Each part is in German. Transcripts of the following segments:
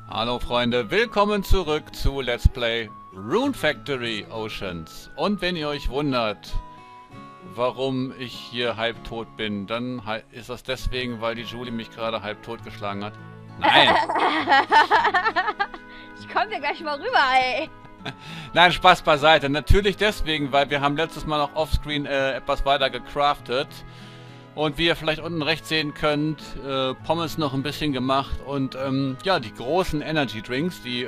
Hallo Freunde, willkommen zurück zu Let's Play Rune Factory Oceans. Und wenn ihr euch wundert, warum ich hier halbtot bin, dann ist das deswegen, weil die Julie mich gerade halbtot geschlagen hat. Nein! Ich komm dir gleich mal rüber, ey. Nein, Spaß beiseite. Natürlich deswegen, weil wir haben letztes Mal noch offscreen etwas weiter gecraftet. Und wie ihr vielleicht unten rechts sehen könnt, Pommes noch ein bisschen gemacht und ja, die großen Energy Drinks, die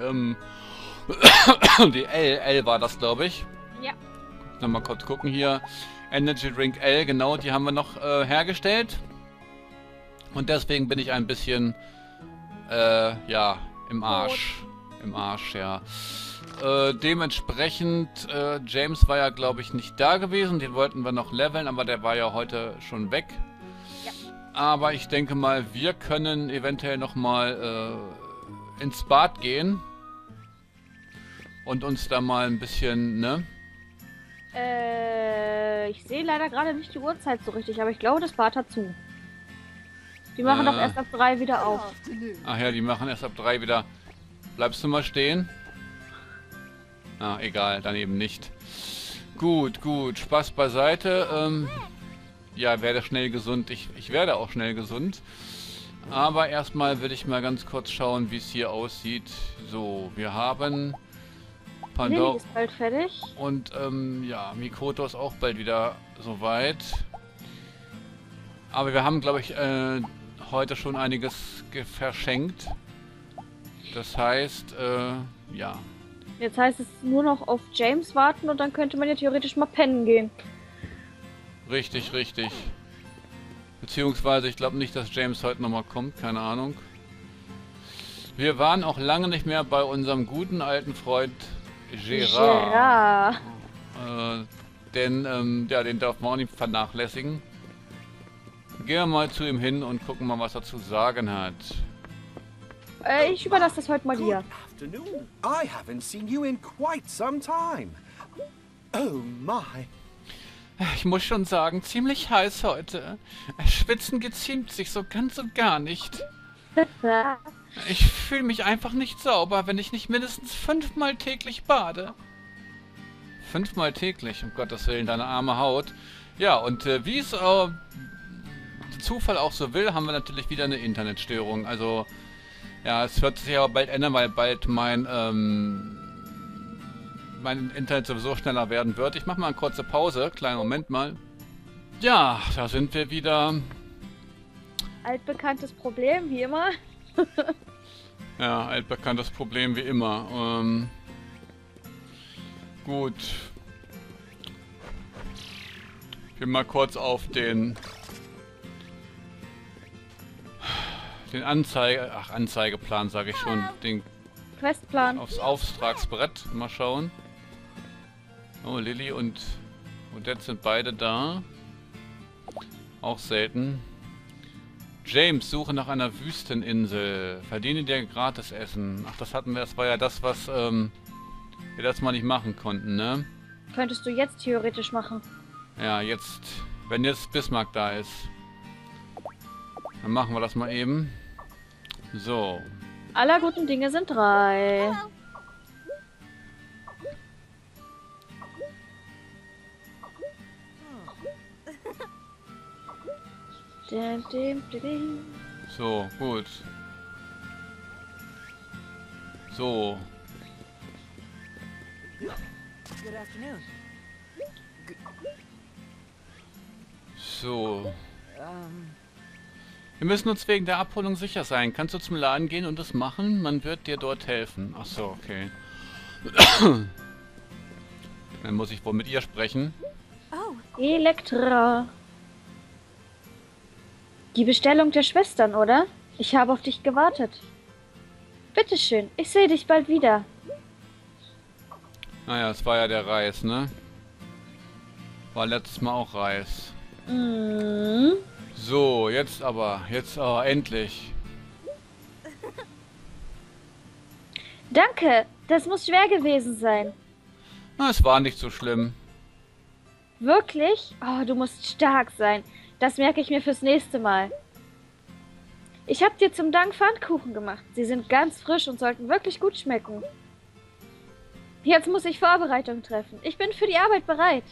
die L war das, glaube ich. Ja. Nochmal kurz gucken hier. Energy Drink L, genau, die haben wir noch hergestellt. Und deswegen bin ich ein bisschen, ja, im Arsch. Im Arsch, ja. Dementsprechend, James war ja, glaube ich, nicht da gewesen. Den wollten wir noch leveln, aber der war ja heute schon weg. Ja. Aber ich denke mal, wir können eventuell noch mal ins Bad gehen. Und uns da mal ein bisschen, ne? Ich sehe leider gerade nicht die Uhrzeit so richtig, aber ich glaube, das Bad hat zu. Die machen doch erst ab 3 wieder auf. Ach ja, die machen erst ab 3 wieder. Bleibst du mal stehen? Ah, egal, dann eben nicht. Gut, gut. Spaß beiseite. Ja, werde schnell gesund. Ich werde auch schnell gesund. Aber erstmal will ich mal ganz kurz schauen, wie es hier aussieht. So, wir haben Lilly ist bald fertig. Und ja, Mikoto ist auch bald wieder soweit. Aber wir haben, glaube ich, heute schon einiges verschenkt. Das heißt, ja. Jetzt heißt es nur noch auf James warten und dann könnte man ja theoretisch mal pennen gehen. Richtig, richtig. Beziehungsweise, ich glaube nicht, dass James heute nochmal kommt. Keine Ahnung. Wir waren auch lange nicht mehr bei unserem guten alten Freund Gerard. Denn, ja, den darf man auch nicht vernachlässigen. Gehen wir mal zu ihm hin und gucken mal, was er zu sagen hat. Ich überlasse das heute mal dir. Afternoon. I haven't seen you in quite some time. Oh my. Ich muss schon sagen, ziemlich heiß heute. Schwitzen geziemt sich so ganz und gar nicht. Ich fühle mich einfach nicht sauber, wenn ich nicht mindestens 5-mal täglich bade. 5-mal täglich, um Gottes Willen, deine arme Haut. Ja, und wie es der Zufall auch so will, haben wir natürlich wieder eine Internetstörung. Also, ja, es wird sich aber bald ändern, weil bald mein Internet sowieso schneller werden wird. Ich mache mal eine kurze Pause. Kleinen Moment mal. Ja, da sind wir wieder. Altbekanntes Problem, wie immer. Ja, altbekanntes Problem wie immer. Gut. Ich will mal kurz auf den Anzeigeplan, sage ich schon, den Questplan. aufs Auftragsbrett mal schauen. Oh, Lilly und Odette sind beide da. Auch selten. James, suche nach einer Wüsteninsel. Verdiene dir gratis Essen. Ach, das hatten wir. Das war ja das, was wir das mal nicht machen konnten, ne? Könntest du jetzt theoretisch machen. Ja, jetzt, wenn jetzt Bismarck da ist, dann machen wir das mal eben. So. Aller guten Dinge sind 3. So, gut. So. Good afternoon. So. Wir müssen uns wegen der Abholung sicher sein. Kannst du zum Laden gehen und das machen? Man wird dir dort helfen. Ach so, okay. Dann muss ich wohl mit ihr sprechen. Oh, Elektra. Die Bestellung der Schwestern, oder? Ich habe auf dich gewartet. Bitteschön, ich sehe dich bald wieder. Naja, es war ja der Reis, ne? War letztes Mal auch Reis. Mhm. So, jetzt aber endlich. Danke, das muss schwer gewesen sein. Na, es war nicht so schlimm. Wirklich? Oh, du musst stark sein. Das merke ich mir fürs nächste Mal. Ich habe dir zum Dank Pfannkuchen gemacht. Sie sind ganz frisch und sollten wirklich gut schmecken. Jetzt muss ich Vorbereitung treffen. Ich bin für die Arbeit bereit.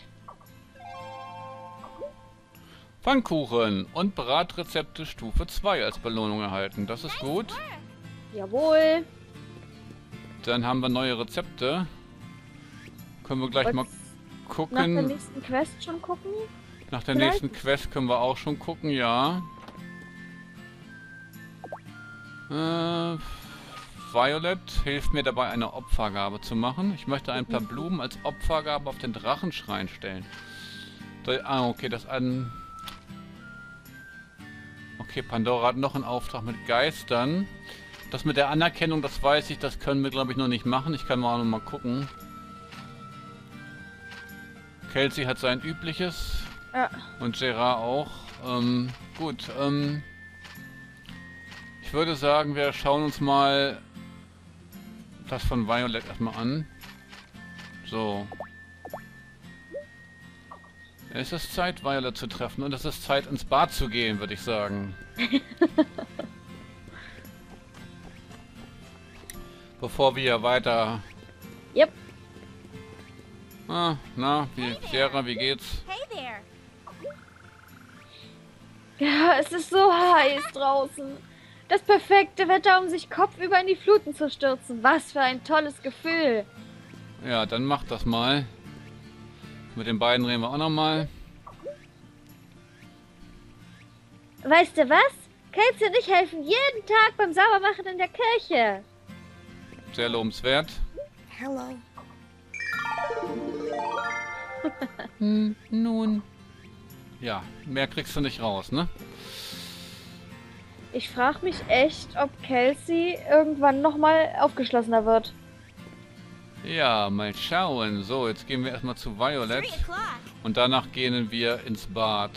Pfannkuchen und Bratrezepte Stufe 2 als Belohnung erhalten. Das ist gut. Jawohl. Dann haben wir neue Rezepte. Können wir gleich mal gucken. Nach der nächsten Quest schon gucken? Nach der vielleicht? nächsten Quest können wir auch schon gucken, ja. Violet hilft mir dabei, eine Opfergabe zu machen. Ich möchte ein paar Blumen als Opfergabe auf den Drachenschrein stellen. Okay, das an... Okay, Pandora hat noch einen Auftrag mit Geistern. Das mit der Anerkennung, das weiß ich, das können wir, glaube ich, noch nicht machen. Ich kann mal noch mal gucken. Kelsey hat sein Übliches. Ja. Und Gerard auch. Gut, ich würde sagen, wir schauen uns mal das von Violet erstmal an. So. Es ist Zeit, Violet zu treffen und es ist Zeit, ins Bad zu gehen, würde ich sagen. Bevor wir weiter... Yep. Ah, na, Sierra, wie geht's? Hey there. Ja, es ist so heiß draußen. Das perfekte Wetter, um sich kopfüber in die Fluten zu stürzen. Was für ein tolles Gefühl. Ja, dann mach das mal. Mit den beiden reden wir auch nochmal. Weißt du was? Kelsey und ich helfen jeden Tag beim Saubermachen in der Kirche. Sehr lobenswert. Hello. Nun. Ja, mehr kriegst du nicht raus, ne? Ich frage mich echt, ob Kelsey irgendwann nochmal aufgeschlossener wird. Ja, mal schauen. So, jetzt gehen wir erstmal zu Violet. 3 o'clock. Und danach gehen wir ins Bad.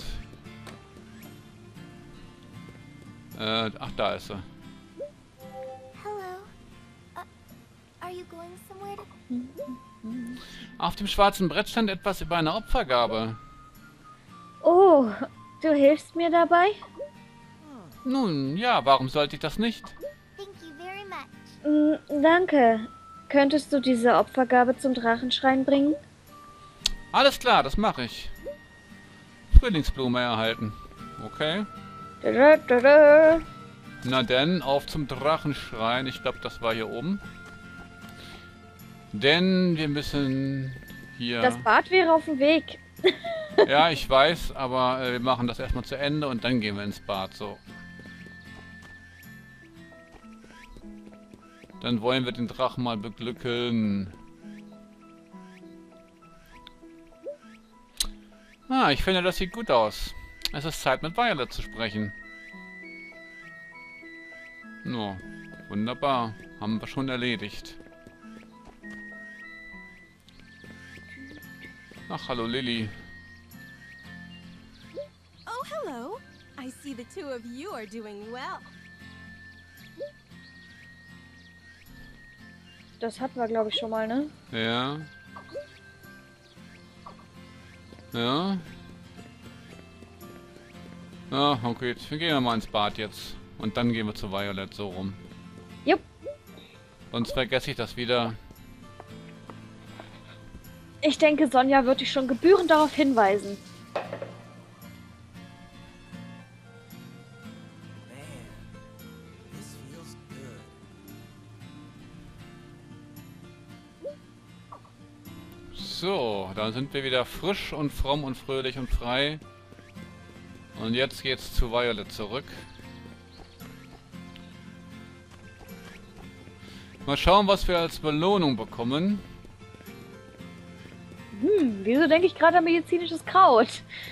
Ach, da ist sie. Hello. Are you going somewhere? Auf dem schwarzen Brett stand etwas über eine Opfergabe. Oh, du hilfst mir dabei? Nun, ja, warum sollte ich das nicht? Thank you very much. Danke. Könntest du diese Opfergabe zum Drachenschrein bringen? Alles klar, das mache ich. Frühlingsblume erhalten. Okay. Dadadada. Na denn, auf zum Drachenschrein. Ich glaube, das war hier oben. Denn wir müssen hier... Das Bad wäre auf dem Weg. Ja, ich weiß, aber wir machen das erstmal zu Ende und dann gehen wir ins Bad. So. Dann wollen wir den Drachen mal beglücken. Ah, ich finde, das sieht gut aus. Es ist Zeit, mit Violet zu sprechen. No, wunderbar. Haben wir schon erledigt. Ach, hallo Lilly. Oh, hello. I see the two of you are doing well. Das hatten wir, glaube ich, schon mal, ne? Ja. Ja. Ah, okay. Wir gehen mal ins Bad jetzt. Und dann gehen wir zu Violet, so rum. Jupp. Sonst vergesse ich das wieder. Ich denke, Sonja wird dich schon gebührend darauf hinweisen. This feels good. So, dann sind wir wieder frisch und fromm und fröhlich und frei. Und jetzt geht's zu Violet zurück. Mal schauen, was wir als Belohnung bekommen. Wieso denke ich gerade an medizinisches Kraut?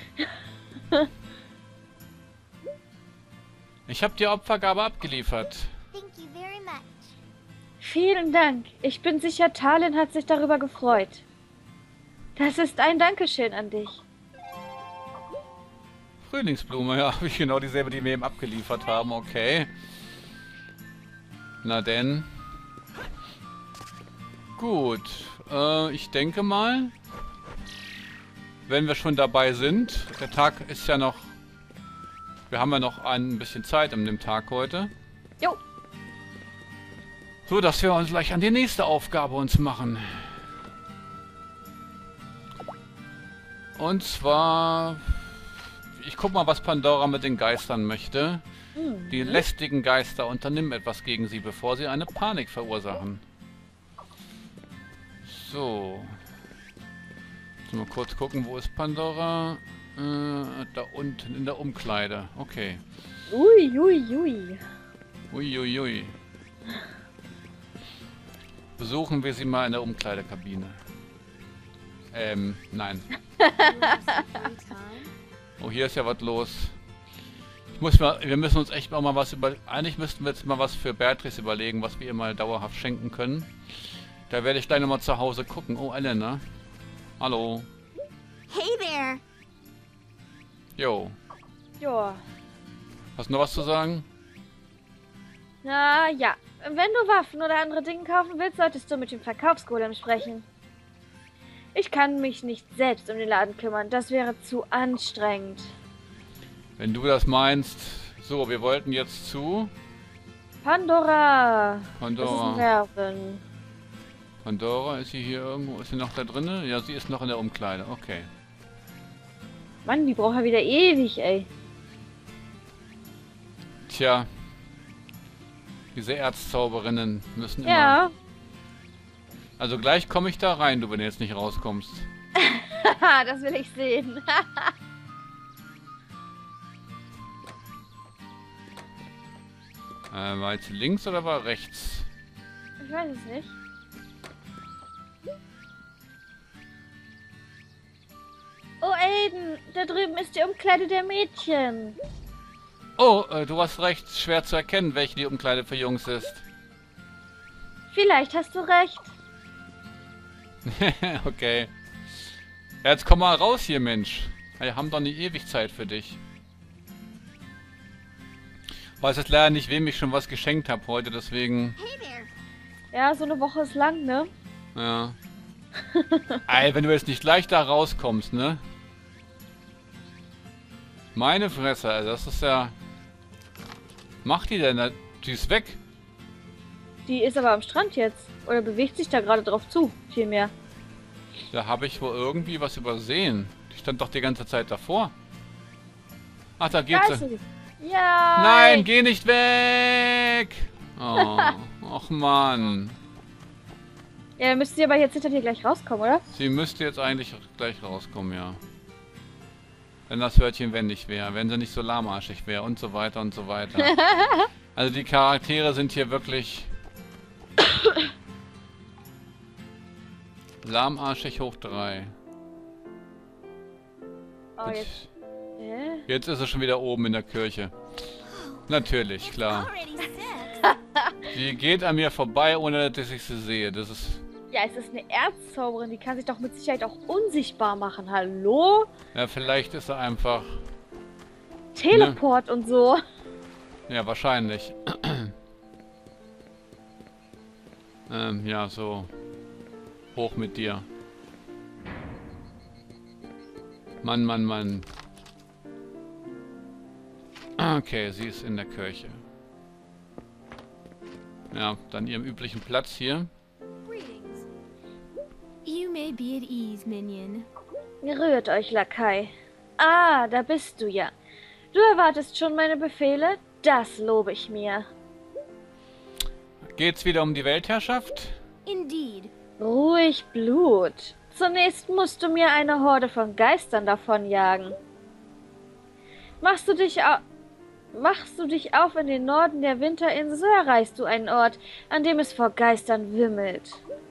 Ich habe die Opfergabe abgeliefert. Thank you very much. Vielen Dank. Ich bin sicher, Talin hat sich darüber gefreut. Das ist ein Dankeschön an dich. Frühlingsblume, ja, habe ich genau dieselbe, die wir eben abgeliefert haben, okay. Na denn. Gut, ich denke mal, wenn wir schon dabei sind, der Tag ist ja noch Wir haben ja noch ein bisschen Zeit an dem Tag heute. Jo. So, dass wir uns gleich an die nächste Aufgabe uns machen. Und zwar... Ich guck mal, was Pandora mit den Geistern möchte. Die lästigen Geister unternehmen etwas gegen sie, bevor sie eine Panik verursachen. So. Jetzt mal kurz gucken, wo ist Pandora? Da unten in der Umkleide. Okay. Ui, ui, ui. Uiuiui. Ui, ui. Besuchen wir sie mal in der Umkleidekabine. Nein. Oh, hier ist ja was los. Wir müssen uns echt mal was Eigentlich müssten wir jetzt mal was für Beatrice überlegen, was wir ihr mal dauerhaft schenken können. Da werde ich gleich nochmal zu Hause gucken. Oh, Elena. Hallo. Hey there. Jo. Joa. Hast du noch was zu sagen? Na ja. Wenn du Waffen oder andere Dinge kaufen willst, solltest du mit dem Verkaufsgolem sprechen. Ich kann mich nicht selbst um den Laden kümmern. Das wäre zu anstrengend. Wenn du das meinst. So, wir wollten jetzt zu... Pandora. Pandora. Das ist ein Nerven. Pandora, ist sie hier irgendwo? Ist sie noch da drinnen? Ja, sie ist noch in der Umkleide. Okay. Mann, die braucht ja wieder ewig, ey. Tja. Diese Erzzauberinnen müssen immer... Ja. Also gleich komme ich da rein, du, wenn du jetzt nicht rauskommst. Haha, das will ich sehen. War jetzt links oder war rechts? Ich weiß es nicht. Oh, Aiden, da drüben ist die Umkleide der Mädchen. Oh, du hast recht. Schwer zu erkennen, welche die Umkleide für Jungs ist. Vielleicht hast du recht. Okay. Ja, jetzt komm mal raus hier, Mensch. Wir haben doch nie ewig Zeit für dich. Weiß jetzt leider nicht, wem ich schon was geschenkt habe heute, deswegen... Hey there. Ja, so eine Woche ist lang, ne? Ja. Ey, wenn du jetzt nicht gleich da rauskommst, ne? Meine Fresse, also das ist ja... Macht die denn da? Die ist weg. Die ist aber am Strand jetzt. Oder bewegt sich da gerade drauf zu, vielmehr. Da habe ich wohl irgendwie was übersehen. Die stand doch die ganze Zeit davor. Ach, da geht Da ist sie. sie. Ja. Nein, geh nicht weg! Oh, ach Mann. Ja, dann müsste sie aber jetzt hinter dir gleich rauskommen, oder? Sie müsste jetzt eigentlich gleich rauskommen, ja. Wenn das Wörtchen wendig wäre, wenn sie nicht so lahmarschig wäre und so weiter und so weiter. Also die Charaktere sind hier wirklich... lahmarschig hoch 3. Oh, jetzt. Jetzt ist er schon wieder oben in der Kirche. Natürlich, klar. Already six. Die geht an mir vorbei, ohne dass ich sie sehe. Das ist... Ja, es ist eine Erzzauberin. Die kann sich doch mit Sicherheit auch unsichtbar machen. Hallo? Ja, vielleicht ist er einfach... Teleport und so. Ja, wahrscheinlich. Ja, so. Hoch mit dir. Mann, Mann, Mann. Okay, sie ist in der Kirche. Ja, dann ihrem üblichen Platz hier. Greetings. You may be at ease, Minion. Rührt euch, Lakai. Ah, da bist du ja. Du erwartest schon meine Befehle? Das lobe ich mir. Geht's wieder um die Weltherrschaft? Indeed. Ruhig, Blut. Zunächst musst du mir eine Horde von Geistern davonjagen. Machst du dich auf in den Norden der Winterinsel, so erreichst du einen Ort, an dem es vor Geistern wimmelt.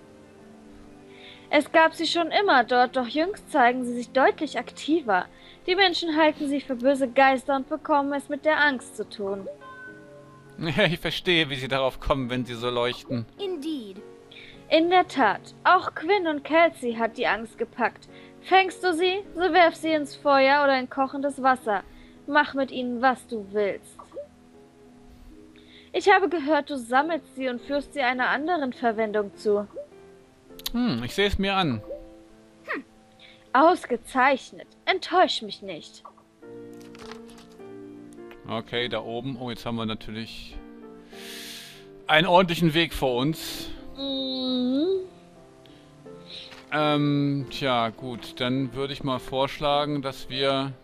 Es gab sie schon immer dort, doch jüngst zeigen sie sich deutlich aktiver. Die Menschen halten sie für böse Geister und bekommen es mit der Angst zu tun. Ja, ich verstehe, wie sie darauf kommen, wenn sie so leuchten. Indeed. In der Tat, auch Quinn und Kelsey hat die Angst gepackt. Fängst du sie, so werf sie ins Feuer oder in kochendes Wasser. Mach mit ihnen, was du willst. Ich habe gehört, du sammelst sie und führst sie einer anderen Verwendung zu. Ich sehe es mir an. Ausgezeichnet. Enttäusch mich nicht. Okay, da oben. Oh, jetzt haben wir natürlich einen ordentlichen Weg vor uns. Tja, gut. Dann würde ich mal vorschlagen, dass wir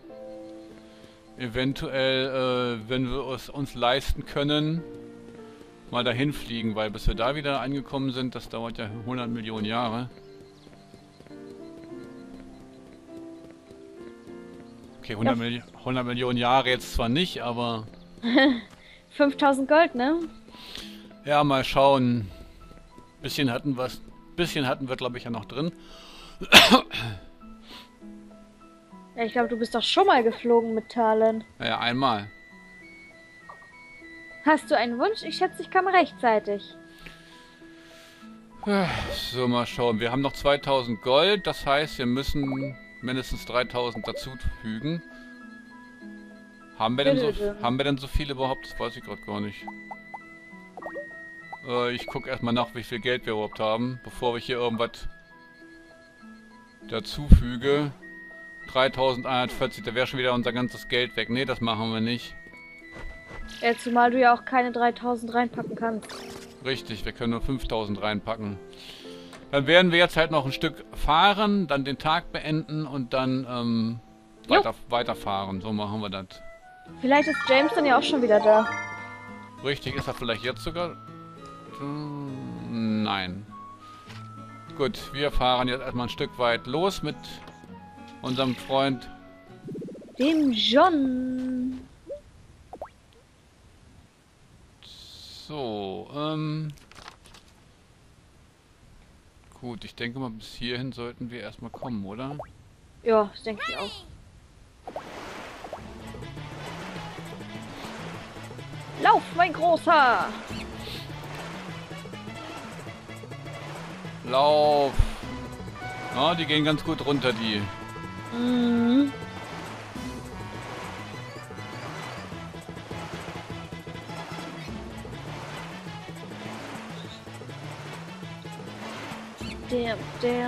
eventuell, wenn wir es uns leisten können, mal dahin fliegen, weil bis wir da wieder angekommen sind, das dauert ja 100 Millionen Jahre. Okay, 100 Millionen Jahre jetzt zwar nicht, aber... 5000 Gold, ne? Ja, mal schauen. Bisschen hatten wir, glaube ich, ja noch drin. Ja, ich glaube, du bist doch schon mal geflogen mit Talen. Ja, einmal. Hast du einen Wunsch? Ich schätze, ich komme rechtzeitig. So, mal schauen. Wir haben noch 2000 Gold, das heißt, wir müssen mindestens 3000 dazu fügen. Haben wir denn so viele überhaupt? Das weiß ich gerade gar nicht. Ich gucke erstmal nach, wie viel Geld wir überhaupt haben, bevor ich hier irgendwas dazu füge. 3140, da wäre schon wieder unser ganzes Geld weg. Nee, das machen wir nicht. Ja, zumal du ja auch keine 3000 reinpacken kannst. Richtig, wir können nur 5000 reinpacken. Dann werden wir jetzt halt noch ein Stück fahren, dann den Tag beenden und dann weiterfahren. So machen wir das. Vielleicht ist James dann ja auch schon wieder da. Richtig, ist er vielleicht jetzt sogar? Nein. Gut, wir fahren jetzt erstmal ein Stück weit los mit unserem Freund. Dem John. So, gut, ich denke mal, bis hierhin sollten wir erstmal kommen, oder? Ja, das denke ich auch. Lauf, mein Großer! Lauf! Ja, die gehen ganz gut runter, die. Mhm. Damn.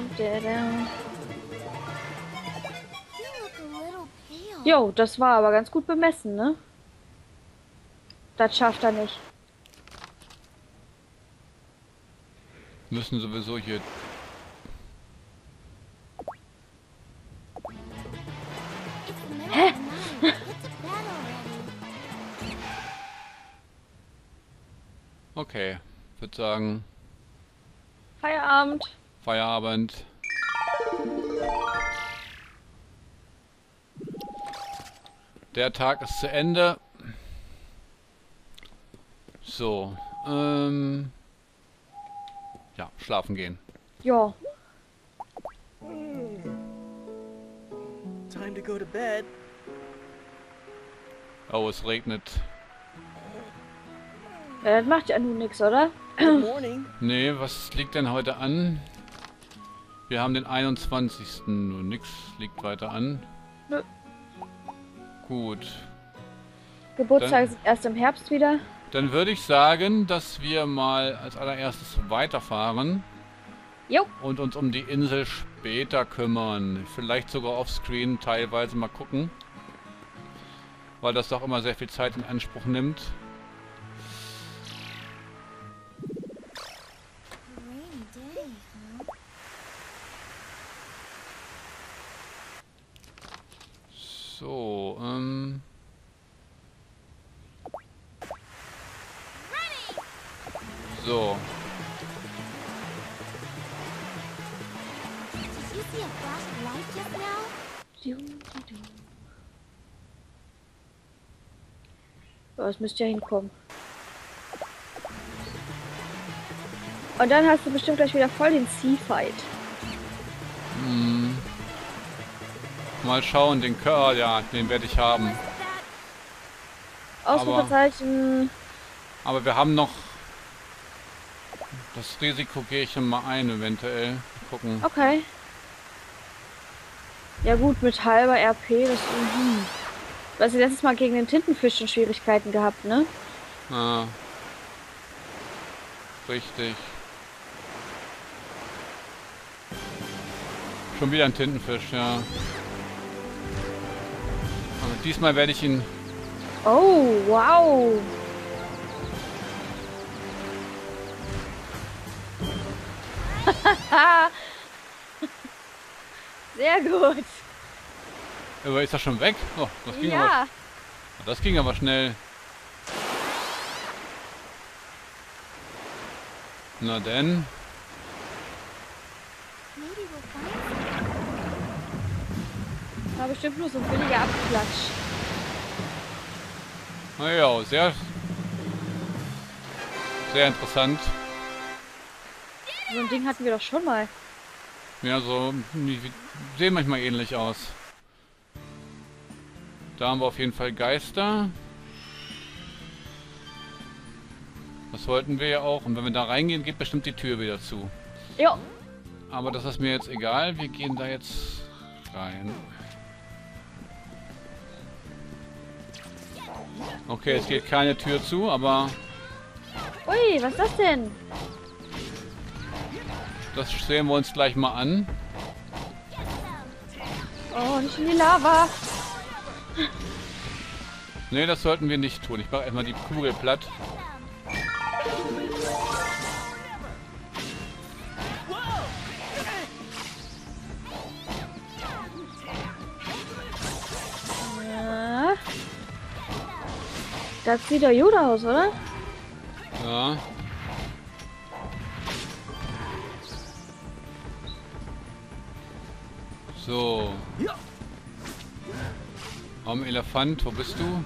You look a little pale. Jo, das war aber ganz gut bemessen, ne? Das schafft er nicht. Müssen sowieso hier... It's the middle of the night. Get to bed already. Okay, würde sagen, Feierabend. Feierabend. Der Tag ist zu Ende. So, ja, schlafen gehen. Ja. Time to go to bed. Oh, es regnet. Ja, das macht ja nun nichts, oder? Good morning. Nee, was liegt denn heute an? Wir haben den 21. Nur nix liegt weiter an. Nö. Gut. Geburtstag ist erst im Herbst wieder. Dann würde ich sagen, dass wir mal als allererstes weiterfahren. Jo. Und uns um die Insel später kümmern. Vielleicht sogar offscreen teilweise mal gucken. Weil das doch immer sehr viel Zeit in Anspruch nimmt. Rainy day, huh? So, So. Did you see a flash of light just now? Ja, es müsste ja hinkommen. Und dann hast du bestimmt gleich wieder voll den Sea-Fight. Mal schauen, den Curl, ja, den werde ich haben. Ausrufezeichen. Aber wir haben noch... Das Risiko gehe ich mal ein, eventuell. Mal gucken. Okay. Ja gut, mit halber RP, das... Du hast ja letztes Mal gegen den Tintenfisch schon Schwierigkeiten gehabt, ne? Ah. Richtig. Schon wieder ein Tintenfisch, ja. Aber diesmal werde ich ihn Oh, wow. Sehr gut. Aber ist das schon weg? Oh, das ging aber, Ja. das ging aber schnell. Na denn. Maybe we'll find War bestimmt nur so ein billiger Abklatsch. Naja, sehr interessant. So ein Ding hatten wir doch schon mal. Ja, so, die sehen manchmal ähnlich aus. Da haben wir auf jeden Fall Geister. Das wollten wir ja auch. Und wenn wir da reingehen, geht bestimmt die Tür wieder zu. Jo. Aber das ist mir jetzt egal. Wir gehen da jetzt rein. Okay, es geht keine Tür zu, aber Ui, was ist das denn? das sehen wir uns gleich mal an. Oh, nicht in die Lava. Ne, das sollten wir nicht tun. Ich mache erstmal die Kugel platt. Ja. Das sieht doch gut aus, oder? Ja. So. Am Elefant, wo bist du?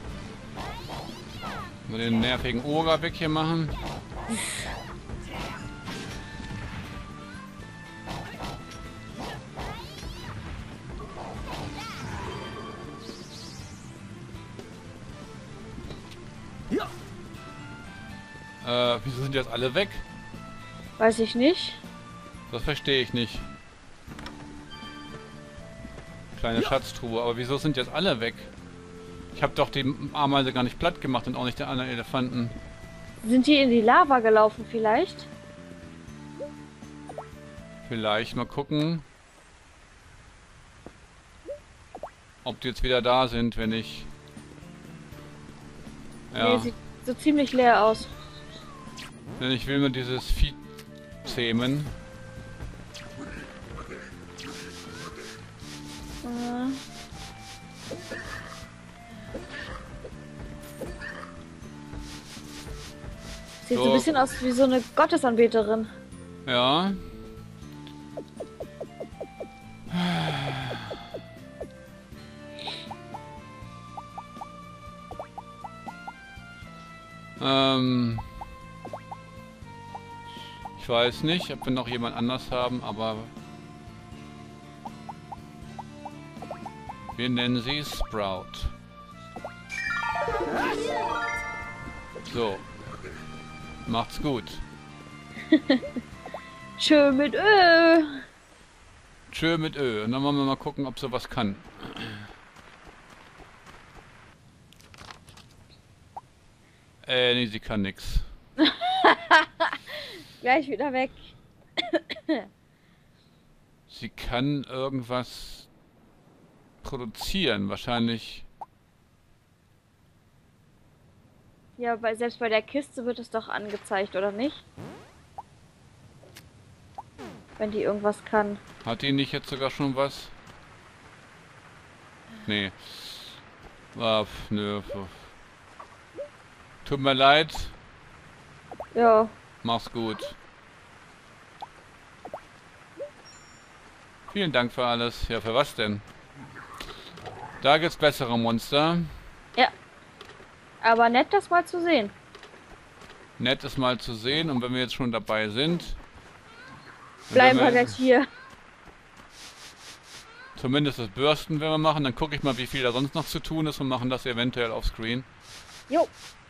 Mal den nervigen Oger weg hier machen. Wieso sind jetzt alle weg? Weiß ich nicht. Das verstehe ich nicht. Kleine Schatztruhe, aber wieso sind jetzt alle weg? Ich habe doch die Ameise gar nicht platt gemacht und auch nicht den anderen Elefanten. Sind die in die Lava gelaufen vielleicht? Vielleicht mal gucken, ob die jetzt wieder da sind, wenn ich... Ja, Nee, sieht so ziemlich leer aus. denn ich will mir dieses Vieh zähmen. Sieht so So. ein bisschen aus wie so eine Gottesanbeterin. Ja. Ich weiß nicht, ob wir noch jemand anders haben, aber wir nennen sie Sprout. So. Macht's gut. Tschö mit Ö. Tschö mit Ö. Und dann wollen wir mal gucken, ob sie was kann. Nee, sie kann nix. Gleich wieder weg. Sie kann irgendwas produzieren, wahrscheinlich. Ja, weil selbst bei der Kiste wird es doch angezeigt, oder nicht? Wenn die irgendwas kann. Hat die nicht jetzt sogar schon was? Nee. Nö. Tut mir leid. Ja. Mach's gut. Vielen Dank für alles. Ja, für was denn? Da gibt's bessere Monster. Ja. Aber nett, das mal zu sehen. Nett ist mal zu sehen. Und wenn wir jetzt schon dabei sind... dann Bleiben wir werden gleich hier. Zumindest das Bürsten werden wir machen. Dann gucke ich mal, wie viel da sonst noch zu tun ist und machen das eventuell auf Screen. Jo.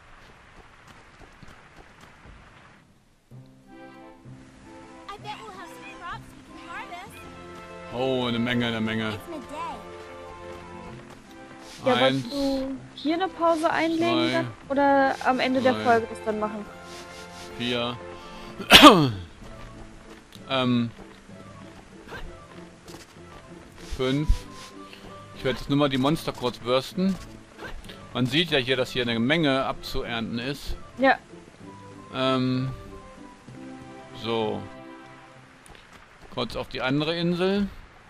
I bet we'll have some crops we can harvest. Oh, eine Menge, eine Menge. It's midday. Ja, Eins, wolltest du hier eine Pause einlegen zwei, dann? Oder am Ende der drei. Folge das dann machen? 4. 5. Ich werde jetzt nur mal die Monster kurz bürsten. Man sieht ja hier, dass hier eine Menge abzuernten ist. Ja. So. Kurz auf die andere Insel.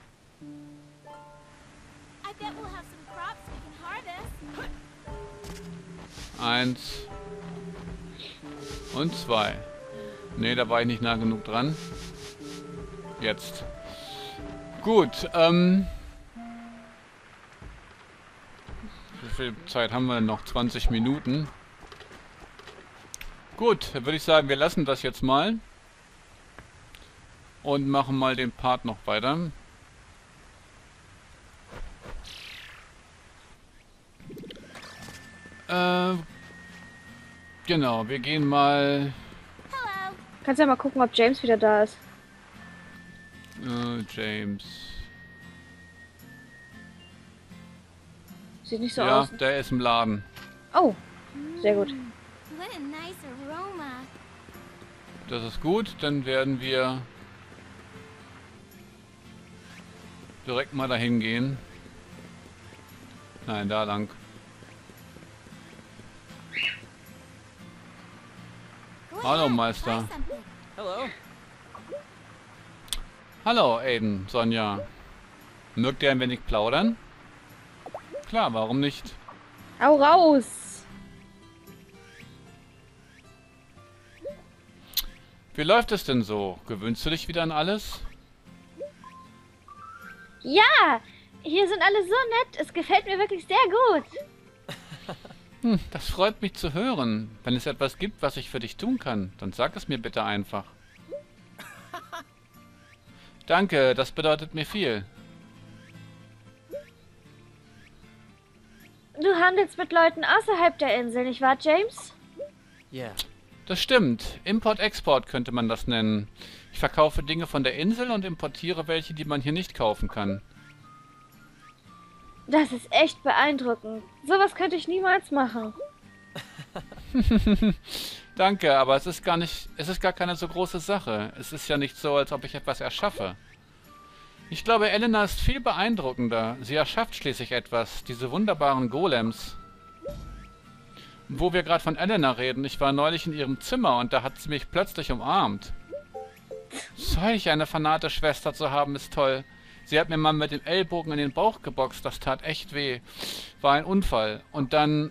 I bet we'll have some crops we can harvest. 1 und 2. Ne, da war ich nicht nah genug dran. Jetzt. Gut, wie viel Zeit haben wir denn noch? 20 Minuten. Gut, dann würde ich sagen, wir lassen das jetzt mal. Und machen mal den Part noch weiter. Genau, wir gehen mal... Hello. Kannst ja mal gucken, ob James wieder da ist. James. Sieht nicht so Ja, aus. der ist im Laden. Oh, sehr gut. What a nice aroma. Das ist gut, dann werden wir direkt mal dahin gehen. Nein, da lang. Go Hallo, ahead, Meister. try something. Hello. Hallo, Aiden, Sonja. Mögt ihr ein wenig plaudern? Klar, warum nicht? Hau raus! Wie läuft es denn so? Gewöhnst du dich wieder an alles? Ja! Hier sind alle so nett. Es gefällt mir wirklich sehr gut. Das freut mich zu hören. Wenn es etwas gibt, was ich für dich tun kann, dann sag es mir bitte einfach. Danke, das bedeutet mir viel. Du handelst mit Leuten außerhalb der Insel, nicht wahr, James? Yeah. Das stimmt. Import-Export könnte man das nennen. Ich verkaufe Dinge von der Insel und importiere welche, die man hier nicht kaufen kann. Das ist echt beeindruckend. Sowas könnte ich niemals machen. Danke, aber es ist gar keine so große Sache. Es ist ja nicht so, als ob ich etwas erschaffe. Ich glaube, Elena ist viel beeindruckender. Sie erschafft schließlich etwas, diese wunderbaren Golems. Wo wir gerade von Elena reden, ich war neulich in ihrem Zimmer und da hat sie mich plötzlich umarmt. Solch eine fanate Schwester zu haben, ist toll. Sie hat mir mal mit dem Ellbogen in den Bauch geboxt, das tat echt weh. War ein Unfall. Und dann...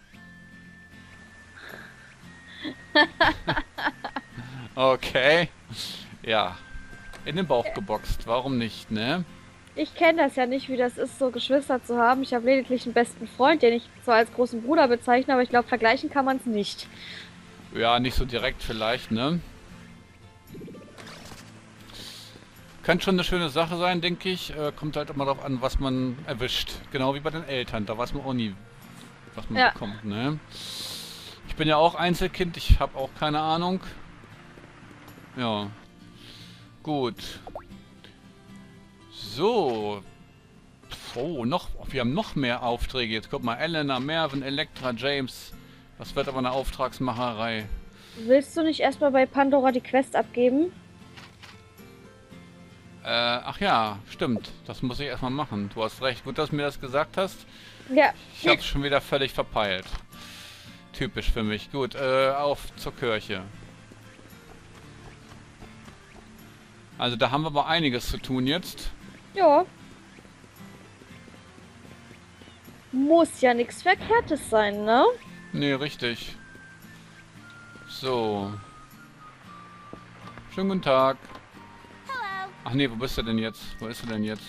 Okay. Ja. In den Bauch geboxt. Warum nicht, ne? Ich kenne das ja nicht, wie das ist, so Geschwister zu haben. Ich habe lediglich einen besten Freund, den ich zwar als großen Bruder bezeichne, aber ich glaube, vergleichen kann man es nicht. Ja, nicht so direkt vielleicht, ne? Könnte schon eine schöne Sache sein, denke ich. Kommt halt immer darauf an, was man erwischt. Genau wie bei den Eltern. Da weiß man auch nie, was man bekommt, ne? Ich bin ja auch Einzelkind. Ich habe auch keine Ahnung. Ja. Gut. So. Oh, wir haben noch mehr Aufträge. Jetzt guck mal, Elena, Mervyn, Elektra, James. Das wird aber eine Auftragsmacherei. Willst du nicht erstmal bei Pandora die Quest abgeben? Ach ja, stimmt. Das muss ich erstmal machen. Du hast recht. Gut, dass du mir das gesagt hast. Ja. Ich hab's schon wieder völlig verpeilt. Typisch für mich. Gut, auf zur Kirche. Also da haben wir aber einiges zu tun jetzt. Ja. Muss ja nichts Verkehrtes sein, ne? Nee, richtig. So. Schönen guten Tag. Hello. Ach nee, wo bist du denn jetzt? Wo ist sie denn jetzt?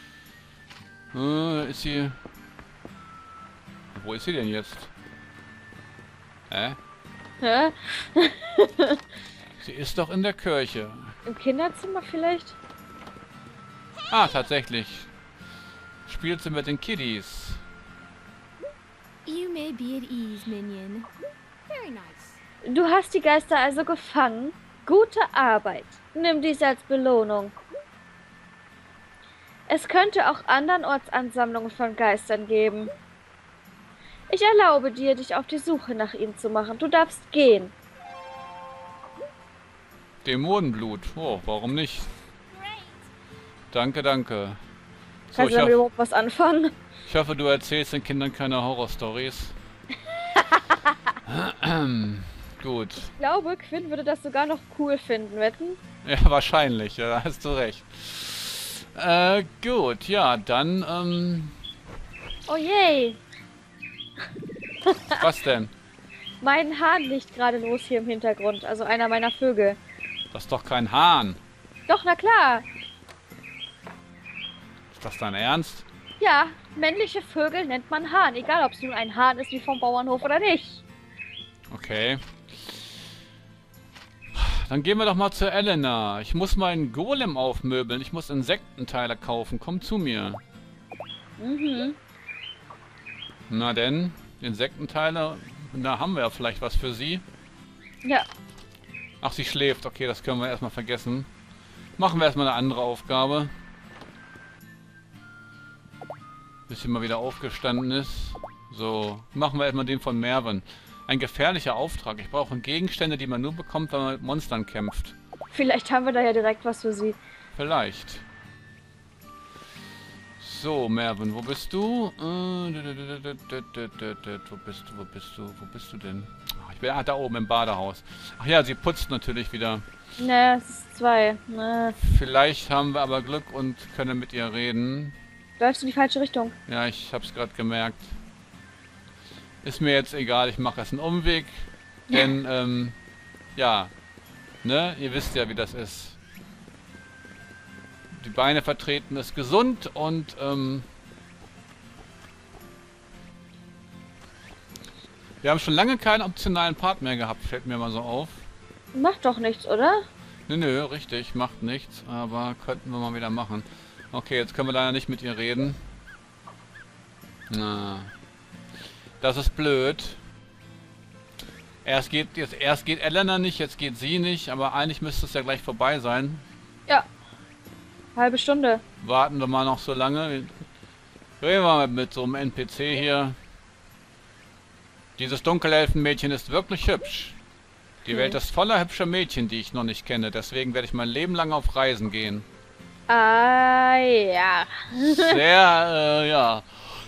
Ist sie... Wo ist sie denn jetzt? Hä? Hä? Sie ist doch in der Kirche. Im Kinderzimmer vielleicht? Ah, tatsächlich. Spielt sie mit den Kiddies. You may be at ease, Minion. Very nice. Du hast die Geister also gefangen? Gute Arbeit. Nimm dies als Belohnung. Es könnte auch andernorts Ansammlungen von Geistern geben. Ich erlaube dir, dich auf die Suche nach ihnen zu machen. Du darfst gehen. Dämonenblut. Oh, warum nicht? Great. Danke, danke. So, Kannst du damit überhaupt was anfangen? ich hoffe, du erzählst den Kindern keine Horrorstories. Gut. Ich glaube, Quinn würde das sogar noch cool finden, wetten? Ja, wahrscheinlich. Ja, da hast du recht. Gut. Ja, dann, Oh je, was denn? mein Hahn liegt gerade los hier im Hintergrund. Also einer meiner Vögel. Das ist doch kein Hahn. Doch, na klar. Ist das dein Ernst? Ja, männliche Vögel nennt man Hahn. Egal, ob es nun ein Hahn ist wie vom Bauernhof oder nicht. Okay. Dann gehen wir doch mal zu Elena. Ich muss meinen Golem aufmöbeln. Ich muss Insektenteile kaufen. Komm zu mir. Mhm. Na denn, Insektenteile. Da haben wir ja vielleicht was für sie. Ja. Ach, sie schläft. Okay, das können wir erstmal vergessen. Machen wir erstmal eine andere Aufgabe. Bis sie mal wieder aufgestanden ist. So, machen wir erstmal den von Mervyn. Ein gefährlicher Auftrag. Ich brauche Gegenstände, die man nur bekommt, wenn man mit Monstern kämpft. Vielleicht haben wir da ja direkt was für sie. Vielleicht. So, Mervyn, wo bist du? Wo bist du denn? Ach, ich bin da oben im Badehaus. Ach ja, sie putzt natürlich wieder. Ne, es ist 2. Ne, Vielleicht haben wir aber Glück und können mit ihr reden. läufst du in die falsche Richtung. Ja, ich hab's gerade gemerkt. Ist mir jetzt egal, ich mache jetzt einen Umweg. Denn, ja, ne, ihr wisst ja, wie das ist. Die Beine vertreten ist gesund und, wir haben schon lange keinen optionalen Part mehr gehabt, fällt mir mal so auf. Macht doch nichts, oder? Nö, richtig, macht nichts, aber könnten wir mal wieder machen. Okay, jetzt können wir leider nicht mit ihr reden. Na, das ist blöd. Erst geht Elena nicht, jetzt geht sie nicht, aber eigentlich müsste es ja gleich vorbei sein. Ja. Halbe Stunde. Warten wir mal noch so lange. Reden wir mal mit so einem NPC hier. Dieses Dunkelelfenmädchen ist wirklich hübsch. Die Welt ist voller hübscher Mädchen, die ich noch nicht kenne. Deswegen werde ich mein Leben lang auf Reisen gehen. Ah, ja. Sehr, ja.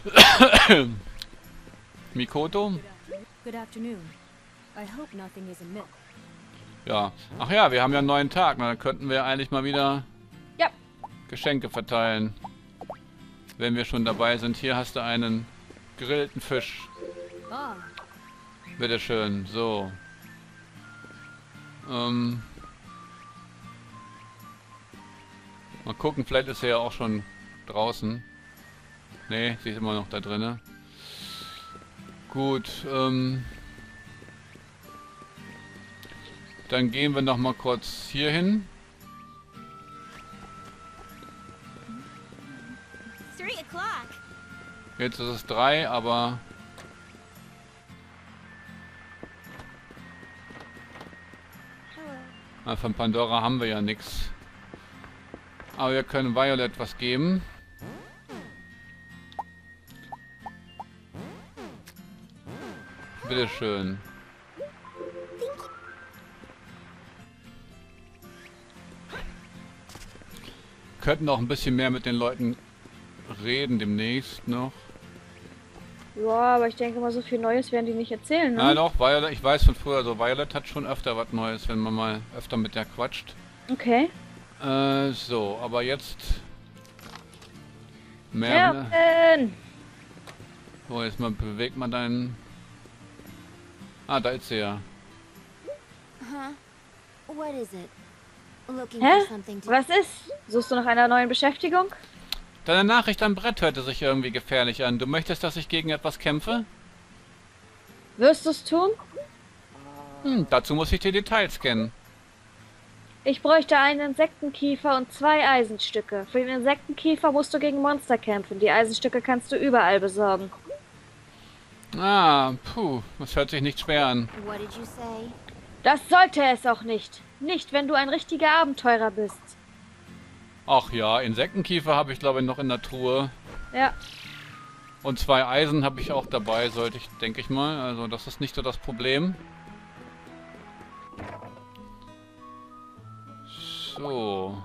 Mikoto? Good afternoon. I hope nothing is amiss. Ja. Ach ja, wir haben ja einen neuen Tag. Na, dann könnten wir eigentlich mal wieder Ja. Geschenke verteilen. Wenn wir schon dabei sind. Hier hast du einen gegrillten Fisch. Ah, Bitteschön. So. Mal gucken, vielleicht ist er ja auch schon draußen. Nee, sie ist immer noch da drinne. Gut, dann gehen wir noch mal kurz hier hin. 3 o'clock. Jetzt ist es 3, aber von Pandora haben wir ja nichts. Aber wir können Violet was geben. Bitteschön. Könnten auch ein bisschen mehr mit den Leuten reden demnächst noch. Ja, aber ich denke mal, so viel Neues werden die nicht erzählen, ne? Na doch, Violet, ich weiß von früher, so Violet hat schon öfter was Neues, wenn man mal öfter mit der quatscht. Okay. So, aber jetzt mehr. Mervyn! So, jetzt mal bewegt man deinen. Ah, da ist sie ja. What is it? Looking Hä? for something to... Was ist? Suchst du nach einer neuen Beschäftigung? Deine Nachricht am Brett hörte sich irgendwie gefährlich an. Du möchtest, dass ich gegen etwas kämpfe? Wirst du es tun? Dazu muss ich die Details kennen. Ich bräuchte einen Insektenkiefer und 2 Eisenstücke. Für den Insektenkiefer musst du gegen Monster kämpfen. Die Eisenstücke kannst du überall besorgen. Ah, puh, das hört sich nicht schwer an. What did you say? Das sollte es auch nicht. Nicht, wenn du ein richtiger Abenteurer bist. Ach ja, Insektenkiefer habe ich glaube ich noch in der Truhe. Ja. Und 2 Eisen habe ich auch dabei, sollte ich, denke ich mal. Also das ist nicht so das Problem. So.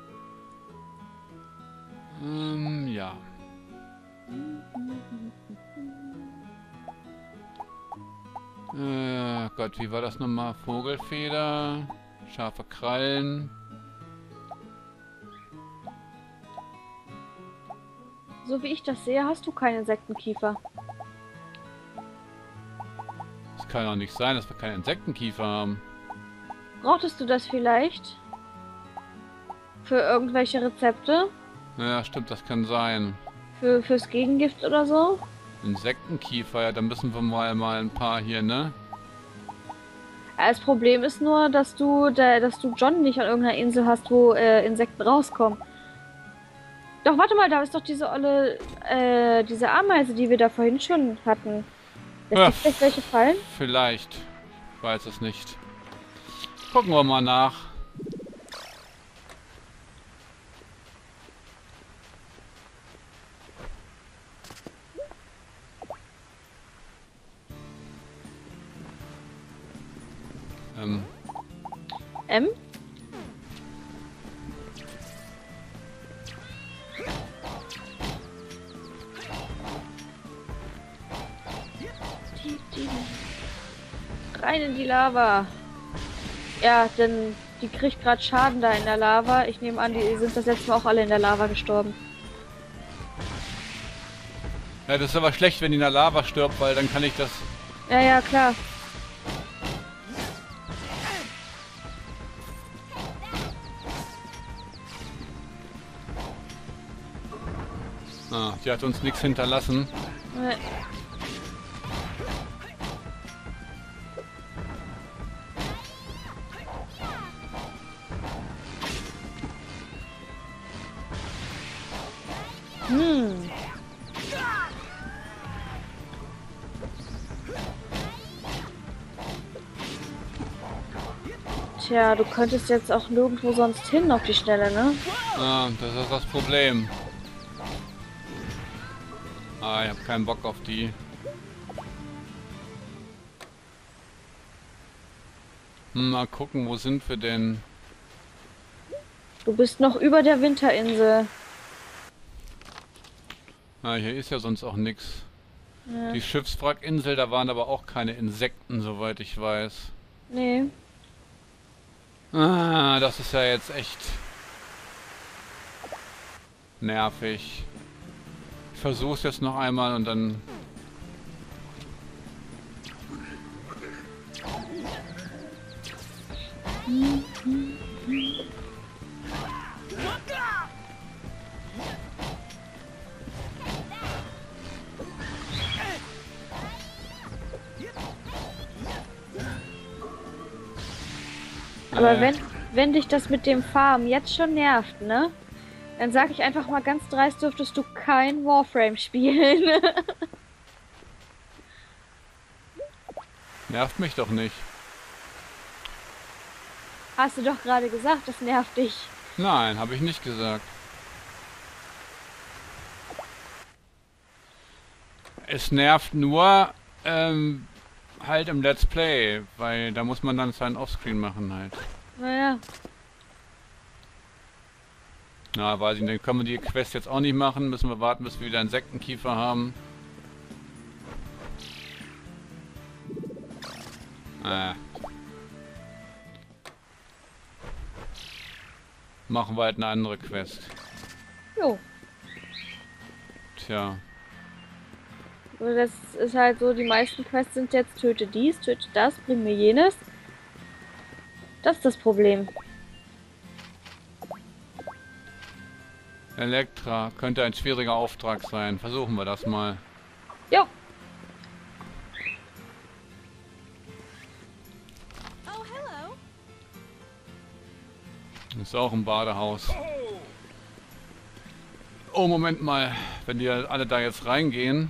Ja. Gott, wie war das nochmal? Vogelfeder, scharfe Krallen. So wie ich das sehe, hast du keinen Insektenkiefer. Das kann doch nicht sein, dass wir keinen Insektenkiefer haben. Brauchtest du das vielleicht? Für irgendwelche Rezepte? Ja, stimmt, das kann sein. Fürs Gegengift oder so? Insektenkiefer, ja, dann müssen wir mal ein paar hier, ne? Das Problem ist nur, dass du John nicht an irgendeiner Insel hast, wo Insekten rauskommen. Doch, warte mal, da ist doch diese diese Ameise, die wir da vorhin schon hatten. Lässt Ja, sich vielleicht welche fallen? vielleicht. Ich weiß es nicht. Gucken wir mal nach. M? Rein in die Lava. Ja, denn die kriegt gerade Schaden da in der Lava. Ich nehme an, die sind das letzte Mal auch alle in der Lava gestorben. Ja, das ist aber schlecht, wenn die in der Lava stirbt, weil dann kann ich das... Ja, ja, klar. Ah, die hat uns nichts hinterlassen. Hm. Tja, du könntest jetzt auch nirgendwo sonst hin auf die Schnelle, ne? Ah, das ist das Problem. Ah, ich habe keinen Bock auf die. Mal gucken, wo sind wir denn? Du bist noch über der Winterinsel. Ah, hier ist ja sonst auch nichts. Ja. Die Schiffswrackinsel, da waren aber auch keine Insekten, soweit ich weiß. Nee. Ah, das ist ja jetzt echt nervig. Ich versuch's jetzt noch einmal und dann... Aber wenn dich das mit dem Farmen jetzt schon nervt, ne? Dann sag ich einfach mal ganz dreist, dürftest du kein Warframe spielen. Nervt mich doch nicht. Hast du doch gerade gesagt, das nervt dich. Nein, habe ich nicht gesagt. Es nervt nur, halt im Let's Play, weil da muss man dann seinen Offscreen machen halt. Naja. Na, weiß ich nicht, dann können wir die Quest jetzt auch nicht machen, müssen wir warten, bis wir wieder Insektenkiefer haben. Machen wir halt eine andere Quest. Jo. Tja. Das ist halt so, die meisten Quests sind jetzt töte dies, töte das, bring mir jenes. Das ist das Problem. Elektra könnte ein schwieriger Auftrag sein. Versuchen wir das mal. Jo. Oh, hello. Ist auch ein Badehaus. Oh, Moment mal. Wenn die alle da jetzt reingehen,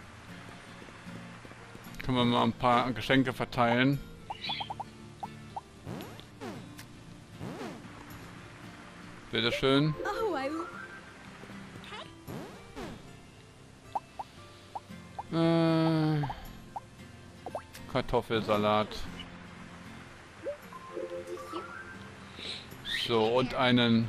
können wir mal ein paar Geschenke verteilen. Bitteschön. Oh, Kartoffelsalat. So, und einen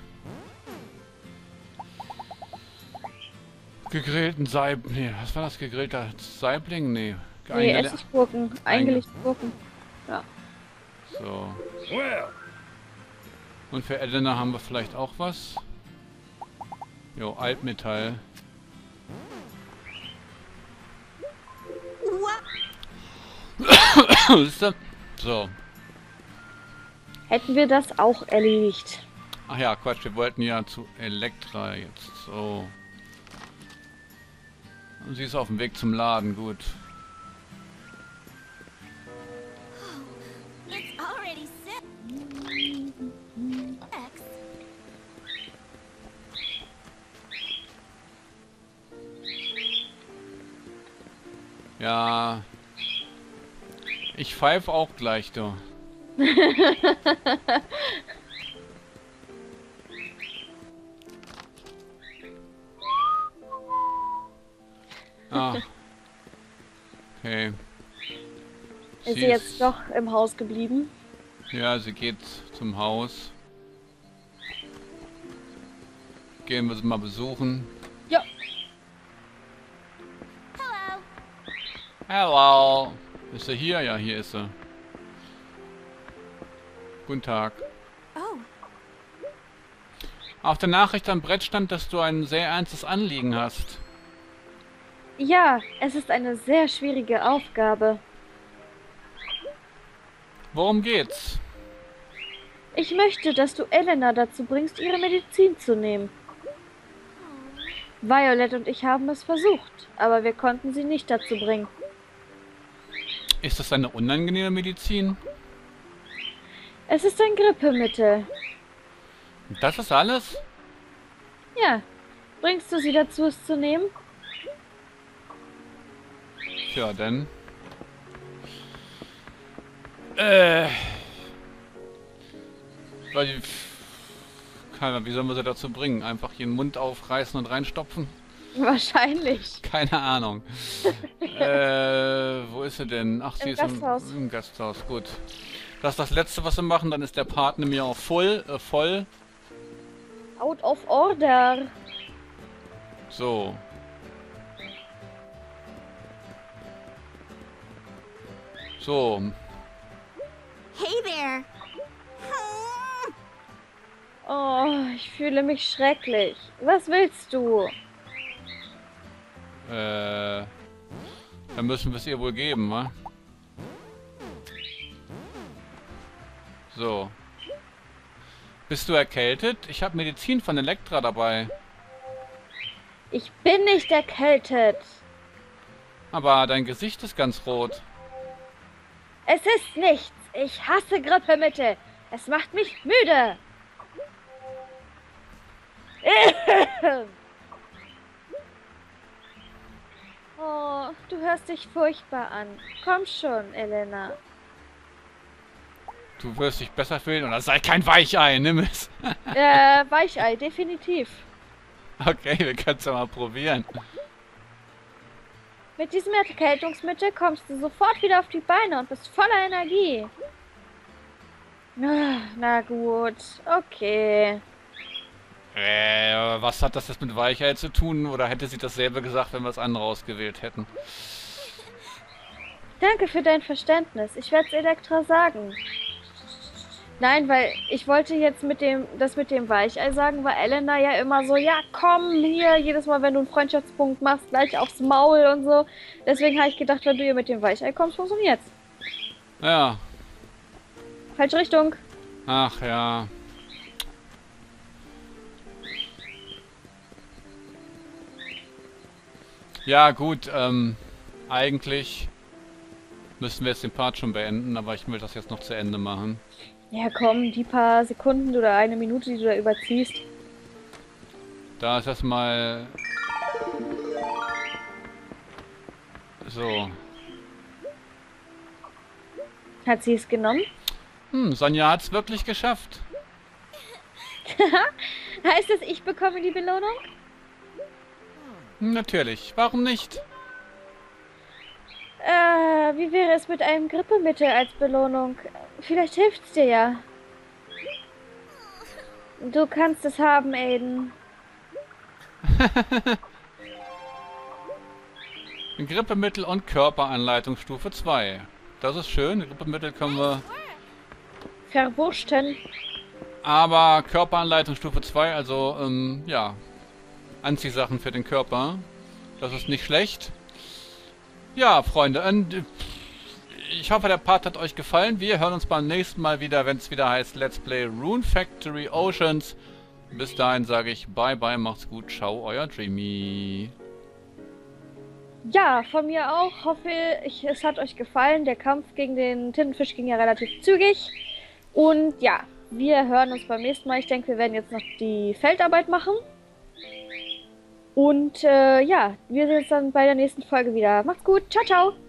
gegrillten Saibling. Nee, was war das? Gegrillter Saibling? Nee. Nee, Essiggurken. Eingelegte Gurken. Ja. So. Und für Elena haben wir vielleicht auch was. Jo, Altmetall. So. Hätten wir das auch erledigt. Ach ja, Quatsch, wir wollten ja zu Elektra jetzt. So. Und sie ist auf dem Weg zum Laden, gut. It's already set. X. Ja. Ich pfeife auch gleich, du. Ah. Okay. Ist sie jetzt doch im Haus geblieben? Ja, sie geht zum Haus. Gehen wir sie mal besuchen. Ja. Hello. Hello. Ist sie hier? Ja, hier ist sie. Guten Tag. Oh, Auf der Nachricht am Brett stand, dass du ein sehr ernstes Anliegen hast. Ja, es ist eine sehr schwierige Aufgabe. Worum geht's? Ich möchte, dass du Elena dazu bringst, ihre Medizin zu nehmen. Violet und ich haben es versucht, aber wir konnten sie nicht dazu bringen. Ist das eine unangenehme Medizin? Es ist ein Grippemittel. Und das ist alles? Ja, bringst du sie dazu, es zu nehmen? Tja, denn. Wie sollen wir sie dazu bringen? Einfach ihren Mund aufreißen und reinstopfen? Wahrscheinlich. Keine Ahnung. Wo ist sie denn? Ach, sie Im ist Gasthaus. im Gasthaus. Gut. Das ist das Letzte, was wir machen. Dann ist der Part nämlich auch voll. Out of order. So. So. Hey there. Oh, ich fühle mich schrecklich. Was willst du? Dann müssen wir es ihr wohl geben, wa? So. Bist du erkältet? Ich habe Medizin von Elektra dabei. Ich bin nicht erkältet. Aber dein Gesicht ist ganz rot. Es ist nichts. Ich hasse Grippemittel. Es macht mich müde. Oh, du hörst dich furchtbar an. Komm schon, Elena. Du wirst dich besser fühlen oder sei kein Weichei, nimm es. Weichei, definitiv. Okay, wir können es ja mal probieren. Mit diesem Erkältungsmittel kommst du sofort wieder auf die Beine und bist voller Energie. Na gut, okay. Was hat das jetzt mit Weichheit zu tun? Oder hätte sie dasselbe gesagt, wenn wir das andere ausgewählt hätten? Danke für dein Verständnis. Ich werde es Elektra sagen. Nein, weil ich wollte jetzt das mit dem Weichei sagen, weil Elena ja immer so, ja komm hier, jedes Mal, wenn du einen Freundschaftspunkt machst, gleich aufs Maul und so. Deswegen habe ich gedacht, wenn du hier mit dem Weichei kommst, funktioniert's. Ja. Falsche Richtung. Ach ja. Ja gut, eigentlich müssen wir jetzt den Part schon beenden, aber ich will das jetzt noch zu Ende machen. Ja komm, die paar Sekunden oder eine Minute, die du da überziehst. Da ist erstmal... So. Hat sie es genommen? Sonja hat's wirklich geschafft. Heißt das, ich bekomme die Belohnung? Natürlich, warum nicht? Wie wäre es mit einem Grippemittel als Belohnung? Vielleicht hilft's dir ja. Du kannst es haben, Aiden. Grippemittel und Körperanleitung Stufe 2. Das ist schön. Grippemittel können wir... Verwurschten. Aber Körperanleitung Stufe 2, also, ja, Anziehsachen für den Körper. Das ist nicht schlecht. Ja, Freunde, ich hoffe, der Part hat euch gefallen. Wir hören uns beim nächsten Mal wieder, wenn es wieder heißt Let's Play Rune Factory Oceans. Bis dahin sage ich bye bye, macht's gut, ciao, euer Dreamy. Ja, von mir auch. Hoffe ich, es hat euch gefallen. Der Kampf gegen den Tintenfisch ging ja relativ zügig. Und ja, wir hören uns beim nächsten Mal. Ich denke, wir werden jetzt noch die Feldarbeit machen. Und ja, wir sehen uns dann bei der nächsten Folge wieder. Macht's gut. Ciao, ciao.